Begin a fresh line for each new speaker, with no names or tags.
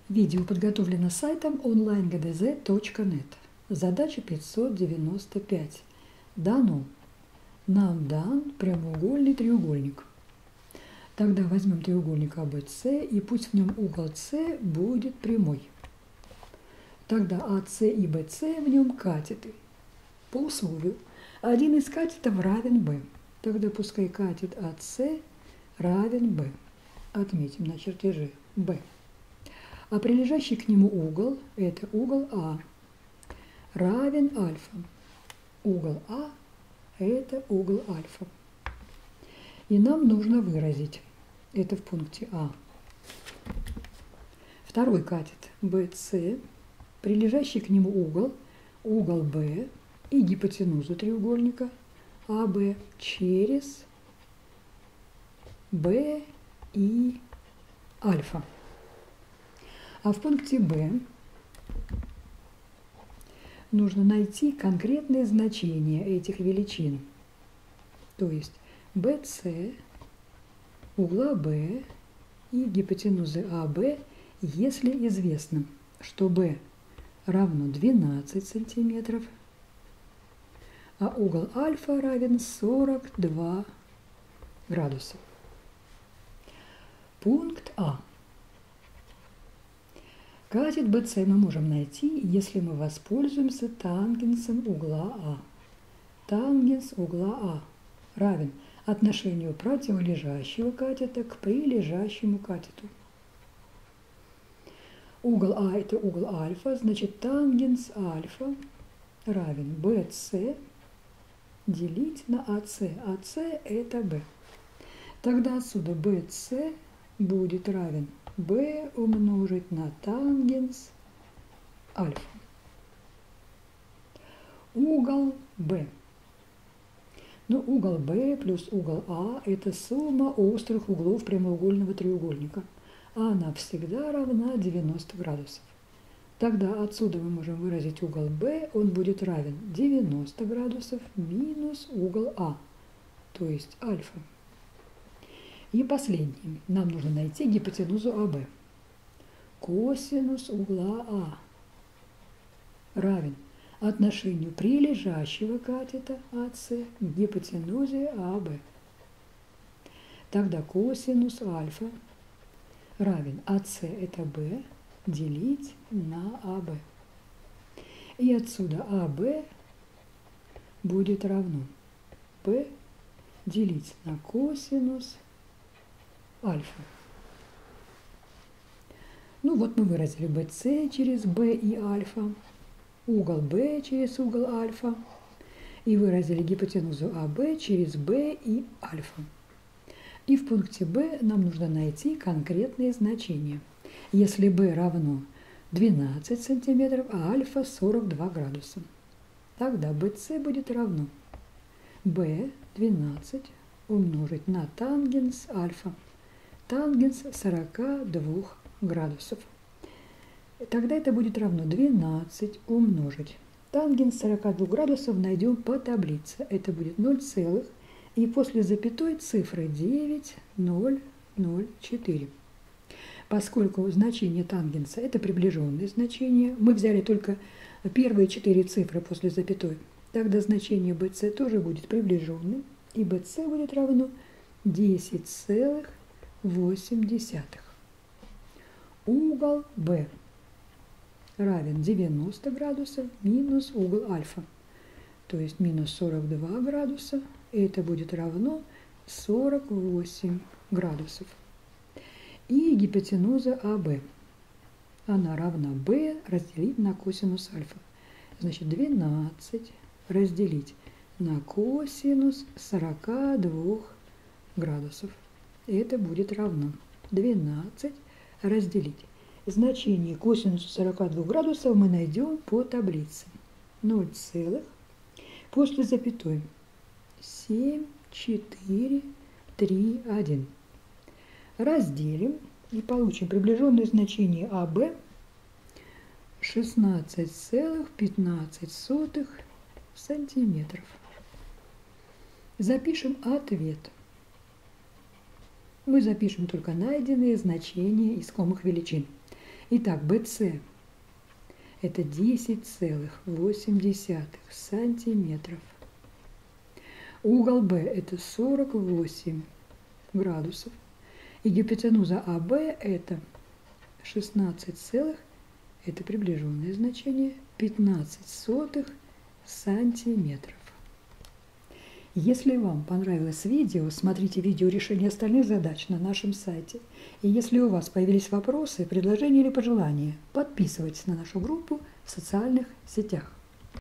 Видео подготовлено сайтом onlinegdz.net. Задача 595. Дано. Нам дан прямоугольный треугольник. Тогда возьмем треугольник АБС, и пусть в нем угол С будет прямой. Тогда АС и БС в нем катеты. По условию, один из катетов равен Б. Тогда пускай катет АС равен Б. Отметим на чертеже Б. А прилежащий к нему угол, это угол А, равен альфа. Угол А – это угол альфа. И нам нужно выразить, это в пункте А, второй катет BC, прилежащий к нему угол B и гипотенузу треугольника АБ через B и альфа. А в пункте Б нужно найти конкретные значения этих величин. То есть BC, угла B и гипотенузы АБ, если известно, что B равно 12 сантиметров, а угол альфа равен 42 градуса. Пункт А. Катет BC мы можем найти, если мы воспользуемся тангенсом угла А. Тангенс угла А равен отношению противолежащего катета к прилежащему катету. Угол А – это угол альфа, значит тангенс альфа равен BC делить на АС. АС – это B. Тогда отсюда BC будет равен B умножить на тангенс альфа. Угол B. Но угол B плюс угол А – это сумма острых углов прямоугольного треугольника. А она всегда равна 90 градусов. Тогда отсюда мы можем выразить угол B, он будет равен 90 градусов минус угол А, то есть альфа. И последним нам нужно найти гипотенузу АБ. Косинус угла А равен отношению прилежащего катета АС к гипотенузе АБ. Тогда косинус альфа равен АС это Б делить на АБ. И отсюда АБ будет равно Б делить на косинус альфа. Ну вот мы выразили BC через B и альфа, угол B через угол альфа и выразили гипотенузу АБ через B и альфа. И в пункте B нам нужно найти конкретные значения. Если B равно 12 см, а альфа 42 градуса, тогда BC будет равно B 12 умножить на тангенс альфа. Тангенс 42 градусов. Тогда это будет равно 12 умножить. Тангенс 42 градусов найдем по таблице. Это будет 0, и после запятой цифры 9,004. Поскольку значение тангенса – это приближенные значения, мы взяли только первые 4 цифры после запятой, тогда значение BC тоже будет приближенным, и BC будет равно 10,8. Угол B равен 90 градусов минус угол альфа, то есть минус 42 градуса, и это будет равно 48 градусов. И гипотенуза АБ, она равна B разделить на косинус альфа. Значит, 12 разделить на косинус 42 градусов. Это будет равно 12 разделить. Значение косинуса 42 градусов мы найдем по таблице. 0, после запятой 7, 4, 3, 1. Разделим и получим приближенное значение АБ 16,15 сантиметров. Запишем ответ. Мы запишем только найденные значения искомых величин. Итак, BC – это 10,8 сантиметров. Угол B – это 48 градусов. И гипотенуза АБ – это 16 целых, это приближенное значение, 15 сантиметров. Если вам понравилось видео, смотрите видео решения остальных задач на нашем сайте. И если у вас появились вопросы, предложения или пожелания, подписывайтесь на нашу группу в социальных сетях.